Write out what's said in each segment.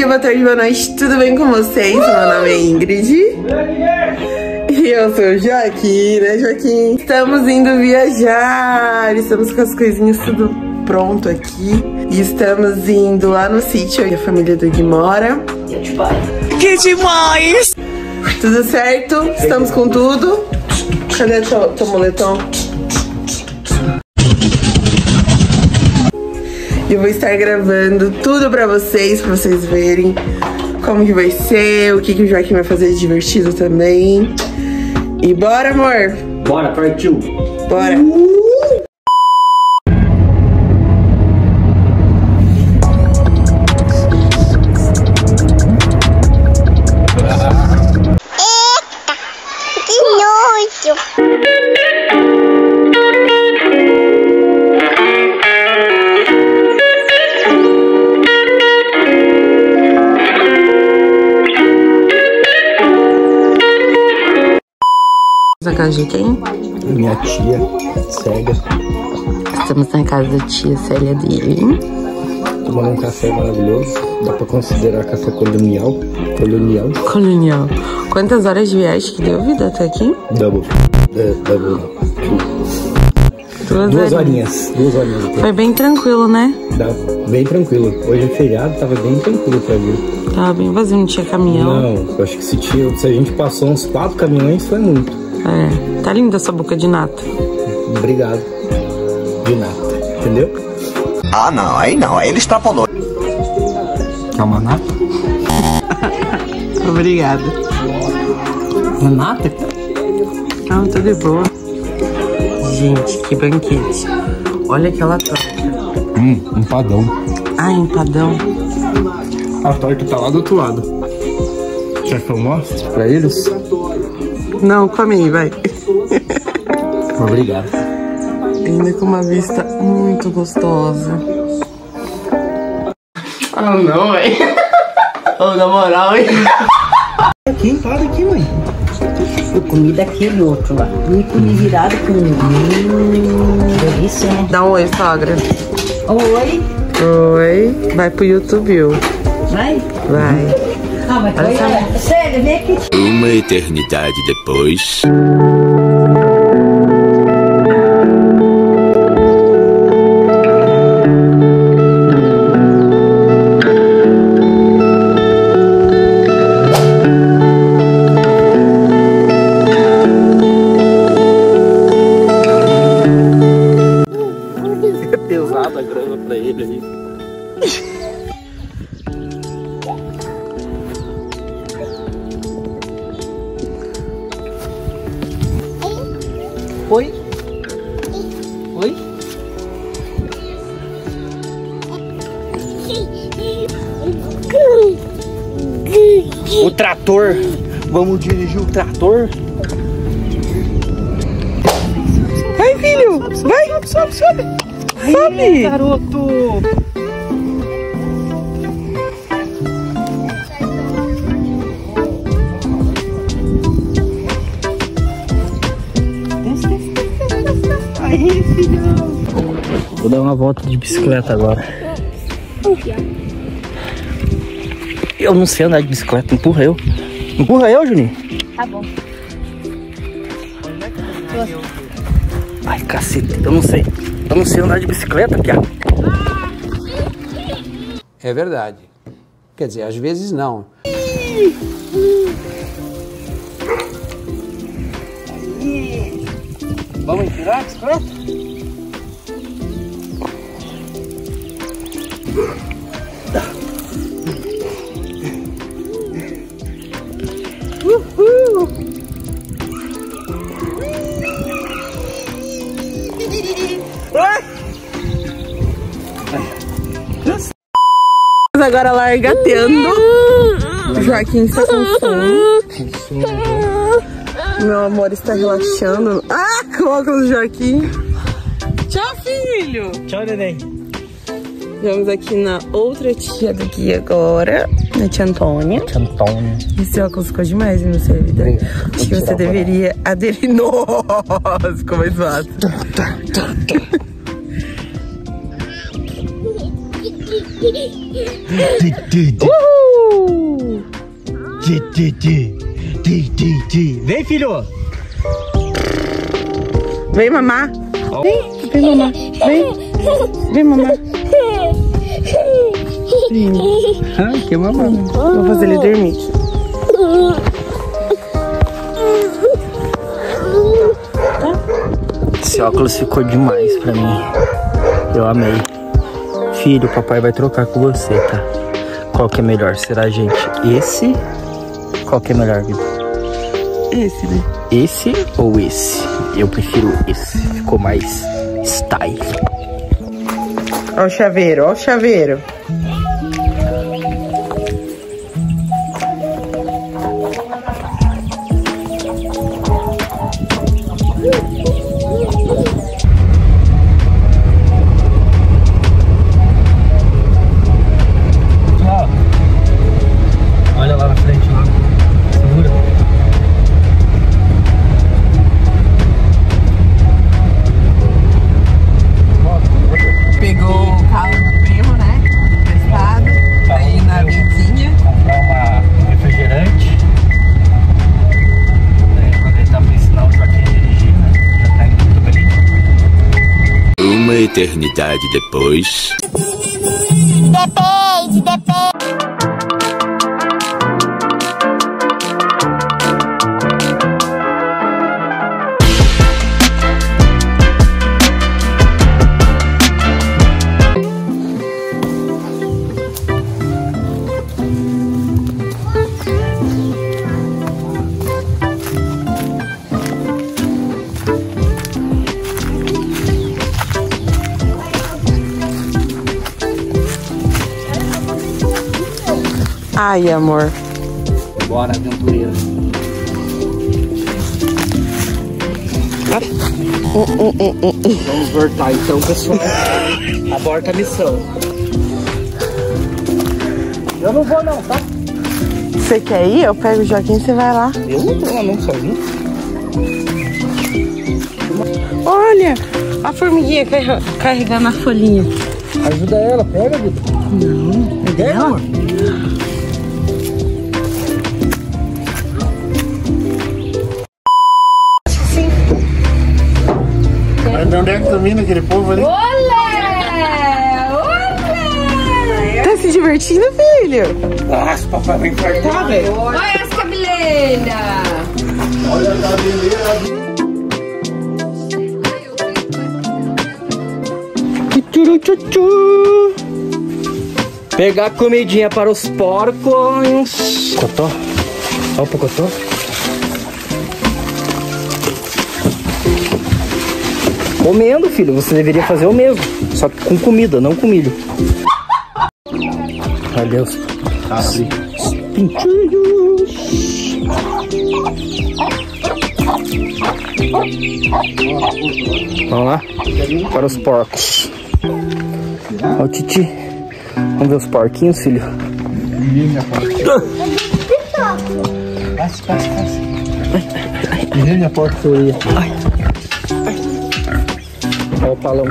boa tarde, boa noite, tudo bem com vocês? Meu nome é Ingrid. E eu sou o Joaquim, né, Joaquim? Estamos indo viajar, estamos com as coisinhas tudo pronto aqui. E estamos indo lá no sítio onde a família do Gui mora. Que demais! Tudo certo? Estamos com tudo. Cadê teu moletom? Eu vou estar gravando tudo pra vocês verem como que vai ser, o que o Joaquim vai fazer de divertido também. E bora, amor? Bora, partiu! Bora! Na casa de quem? Minha tia, cega. Estamos na casa da tia Célia dele. Tomando um café maravilhoso. Dá pra considerar café colonial. Colonial. Quantas horas de viagem que deu, vida, até aqui? Double. Duas horinhas. Foi bem tranquilo, né? Bem tranquilo. Hoje é feriado, tava bem tranquilo pra vir. Tava bem vazio, não tinha caminhão. Não, eu acho que se a gente passou uns 4 caminhões, foi muito. É, tá linda essa boca de nata. Obrigado. De nata, entendeu? Ah, não, aí ele extrapolou. Quer uma nata? Obrigada. Uma nata? Não, tô de boa. Gente, que banquete. Olha aquela torta. Empadão. Ah, empadão. A torta tá lá do outro lado. Quer que eu mostre pra eles? Não, come aí, vai. Obrigado. Ainda com uma vista muito gostosa. Ah, não, velho. Oh, na moral, hein? Aqui, para aqui, mãe. Eu comi daquele outro lá. Me comi virado com delícia, né? Dá um oi, sogra. Oi. Oi. Vai pro YouTube, viu? Vai? Vai. Ah, mas olha, sério, vem aqui. Uma eternidade depois. É pesada a grana pra ele aí. Oi? Oi? O trator. Vamos dirigir o trator. Vai, filho. Vai. Sobe. Ai, garoto. Aí, filhão. Vou dar uma volta de bicicleta agora. Eu não sei andar de bicicleta, empurra eu. Empurra eu, Juninho. Tá bom. Ai, cacete, eu não sei andar de bicicleta, piá. É verdade. Quer dizer, às vezes não. Vamos tirar a bicicleta? Agora largateando. O Joaquim está com sono. Meu amor está relaxando. Ah, com o óculos do Joaquim. Tchau, filho. Tchau, neném. Vamos aqui na outra tia do Gui agora, na tia Antônia. Esse óculos ficou demais, hein, você, vida? Acho que você deveria aderir. Nossa, ficou mais fácil. Uhul! Vem, filho! Vem mamar. Vem mamar. Vem mamar. Ai, que mamãe. Vou fazer ele dormir. Esse óculos ficou demais pra mim. Eu amei. Filho, o papai vai trocar com você, tá? Qual que é melhor? Será, gente? Esse? Qual que é melhor, Vitor? Esse, né? Esse ou esse? Eu prefiro esse. Ficou mais style. Ó o chaveiro, ó o chaveiro. Olha lá na frente, lá. Segura. Pegou o carro do primo, né? Emprestado. Tá aí na vizinha. Comprar um refrigerante. Quando ele tá pra ensinar o Joaquim a dirigir, né? Já tá indo muito bem. Uma eternidade depois. Depende. Ai, amor. Bora, aventureira. Vamos voltar então, pessoal. Aborta a missão. Eu não vou não, tá? Você quer ir? Eu pego o Joaquim e você vai lá. Eu não vou lá não, sozinho. Olha, a formiguinha carregando a folhinha. Ajuda ela, pega, Vitor. Não, é dela? Onde é que domina aquele povo ali? Tá se divertindo, filho? Nossa, papai vai infartar, velho. Olha as cabeleiras! Olha a cabeleira. Pegar comidinha para os porcos. Cotó. Olha o pocotó. Comendo, filho. Você deveria fazer o mesmo. Só que com comida, não com milho. Olha os pintinhos. Vamos lá. Para os porcos. Ó o Titi. Vamos ver os porquinhos, filho. Passa. Ai. Minha porca sorria. Ai. Olha o palão.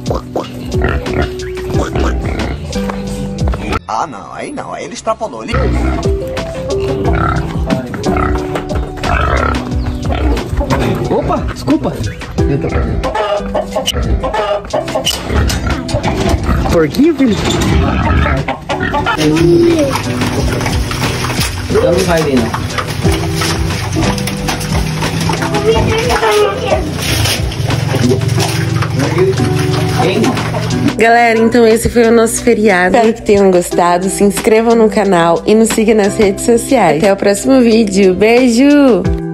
Ah, não, aí ele extrapolou. Opa, desculpa. Porquinho, filho? Não vai vir, não. Galera, então esse foi o nosso feriado. Espero que tenham gostado. Se inscrevam no canal e nos sigam nas redes sociais. Até o próximo vídeo. Beijo!